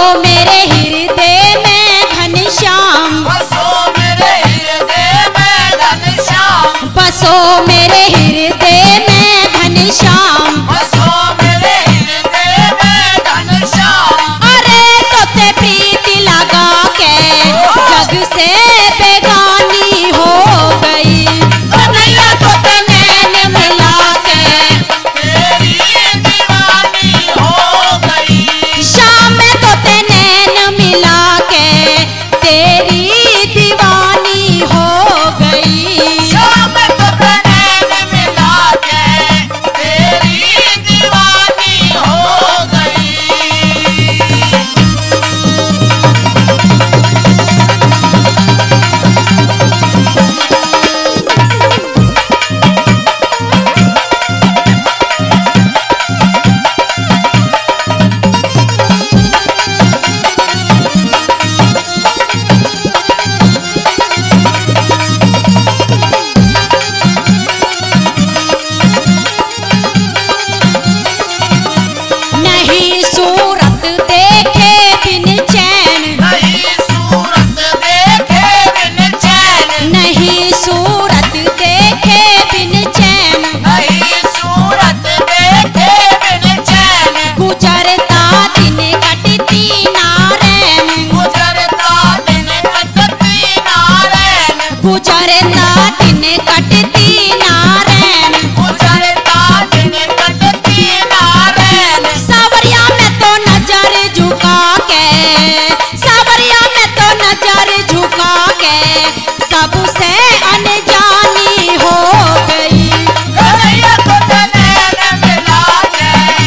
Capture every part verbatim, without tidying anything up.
मेरे हृदय में घनश्याम, बसो मेरे हृदय में घनश्याम, बसो मेरे हृदय में घनश्याम, बसो मेरे हृदय में घनश्याम। अरे तोते प्रीति लगा के जग से बेगानी हो गई, कन्हैया तोते नैन मिला के तेरी दीवानी हो गई, शाम में तोते नैन मिला के तेरी दीवानी हो गई। शाम तो नैन मिला के तेरी दीवानी हो गई। नहीं सूरत देखे बिन चैन, नहीं सूरत देखे बिन चैन, नहीं सूरत देखे बिन चैन, नहीं सूरत देखे बिन चैन, गुजरता दिन कटती नारैन, गुजरता दिन कटती नारैन, गुजरता दिन कटती नारैन, गुजरता दिन कटती नारैन। सावरिया में तो नजर झुका के, सावरिया में तो नजर झुका के सबसे अनजानी हो गई, कन्हैया तो नैन मिला के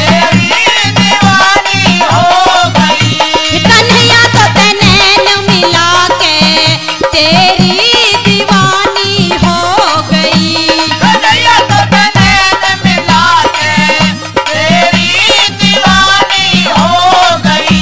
तेरी दीवानी हो गई, कन्हैया तो नैन मिला के तेरी दीवानी हो गई। कन्हैया तो नैन मिला के तेरी दीवानी हो गई।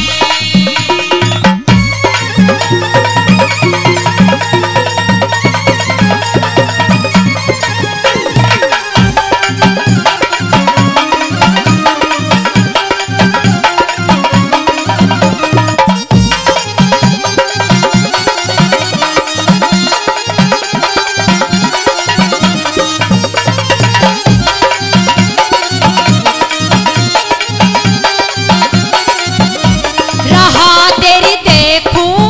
रहा तेरी देखूं